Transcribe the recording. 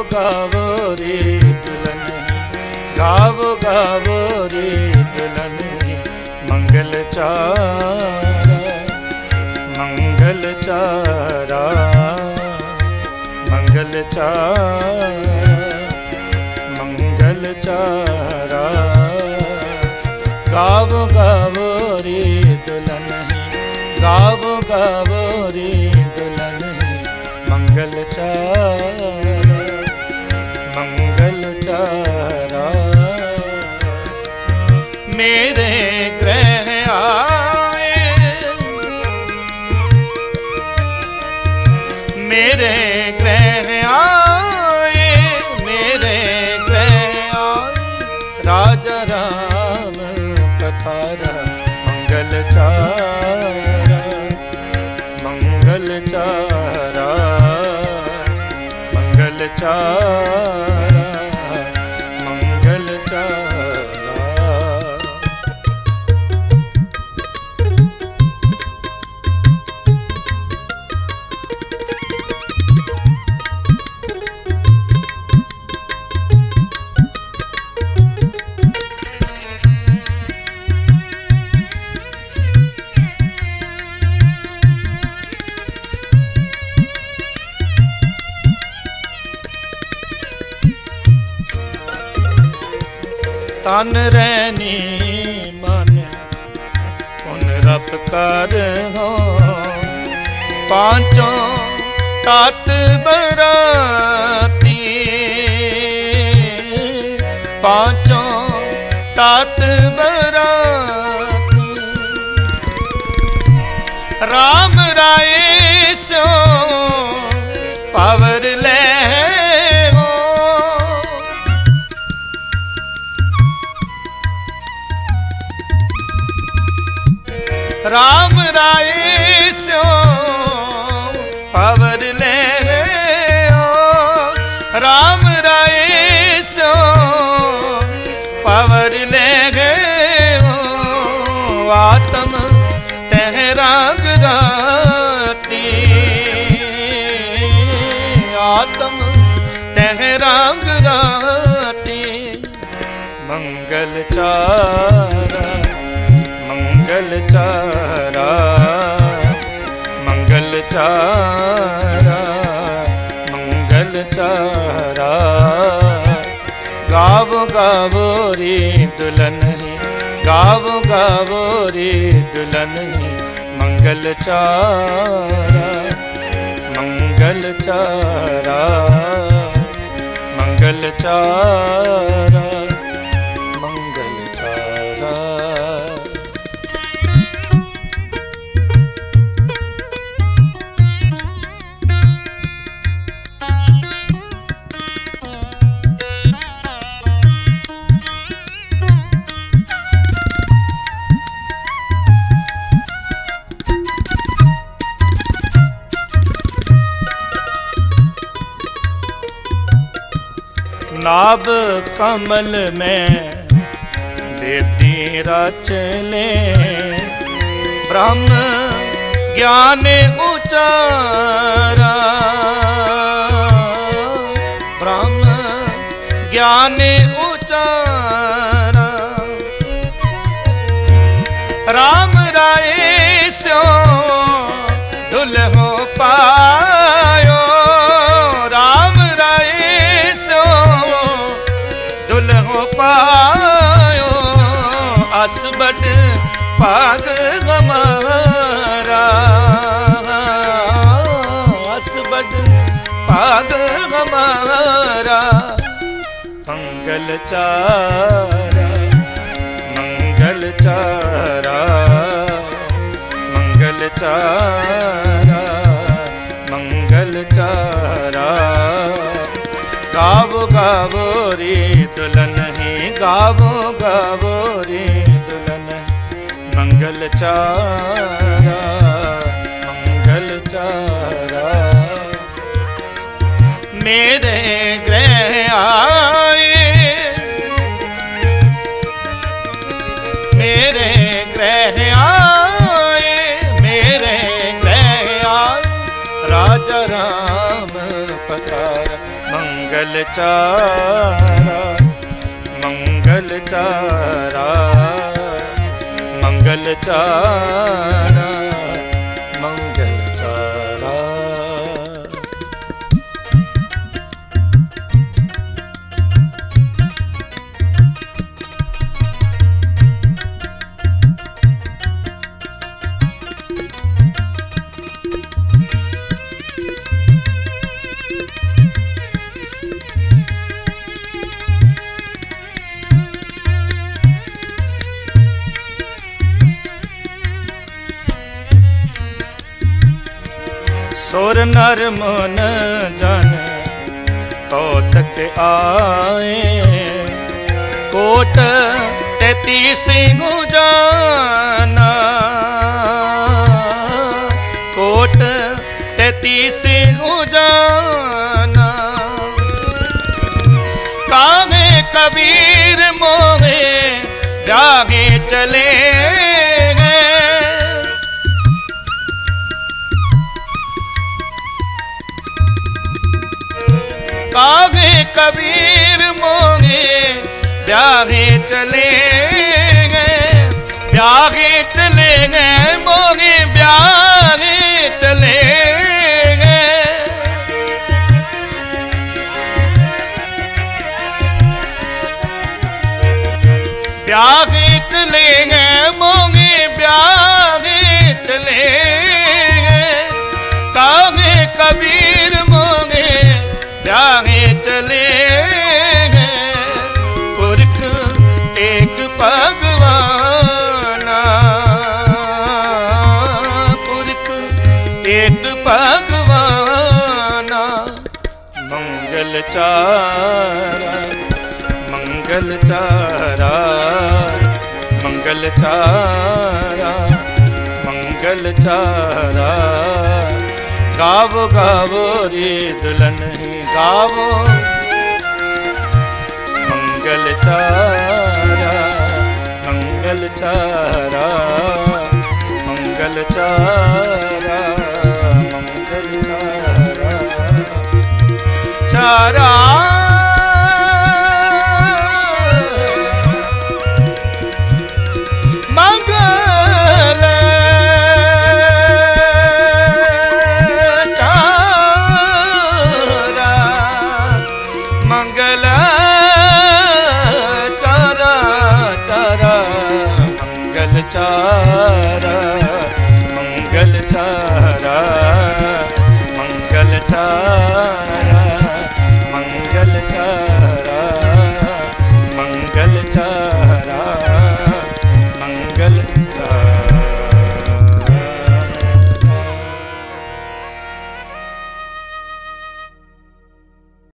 गावो रे दुल्हन, गावो गावो रे दुल्हन, मंगल चारा, मंगल चारा, मंगल चारा, मंगल चारा। गावो गावो रे दुल्हन, गावो गावो रे दुल्हन, मंगल चारा, मंगल चारा। मेरे ग्रह आए, मेरे ग्रह आए, मेरे ग्रह आए, राजा राम पधारा, मंगल चारा, मंगल चारा, मंगल चारा, मंगल चारा। तन रैनी मन उन रब कर हो, पांचों तात बराती, पांचों तात बराती, राम राय सो पावर ले राम राय सो पावर ले हो, राम राय सो पावर ले हो। आत्म तहराग राती, आत्म तहराग राती, मंगल चारा, मंगल चारा, मंगल चारा, मंगल चारा। गावो गावो रे दुल्हन, गावो गावो रे दुल्हन, मंगल चारा, मंगल चारा, मंगल चारा, मंगल चारा। नाभ कमल में बेटी रच ले, ब्रह्म ज्ञान उचारा, ब्रह्म ज्ञान उचारा। राम राय सो दुल्हो पायो, राम राय सो दुल्हो पायो, असबट पाग हमारा, असबट पाग हमारा। मंगल चारा, मंगल चारा, मंगल चारा, मंगल चारा। गावो गावो रे दुल्हन, गावो गावो रे दुल्हन, मंगल चारा, मंगल चारा। मेरे ग्रह आए, मेरे ग्रह आए, मेरे ग्रह आए, राजा राम पधारा, मंगल मंगल चारा मंगल चारा मंगल चारा मंगल चारा। सुर नर मन जन कौतक आए, कोट 33 जाना, कोट 33 जाना। काहे कबीर मोहे जागे चले काहे कबीर मोहे ब्याहे चले गए, ब्याहे चले गए मोहे ब्याहे चले गए। ब्याहे चले गए मोहे ब्याहे चले गए, काहे कबीर मोहे ब्याहे चले गए। पुरख एक भगवाना, पुरख एक भगवाना। मंगल चारा मंगल चारा मंगल चारा मंगल चारा। गावो गावो रे दुल्हन गावो मंगल चारा मंगल चारा मंगल चारा मंगल चारा चारा। चारा मंगल चारा मंगल चारा मंगल चारा।